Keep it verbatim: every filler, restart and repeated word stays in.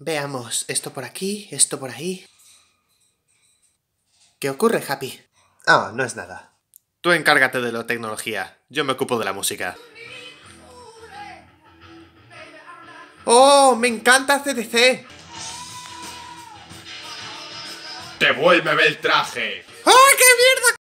Veamos, esto por aquí, esto por ahí. ¿Qué ocurre, Happy? Ah, no es nada. Tú encárgate de la tecnología, yo me ocupo de la música. ¡Oh, me encanta C D C! ¡Devuélveme el traje! ¡Ah, qué mierda!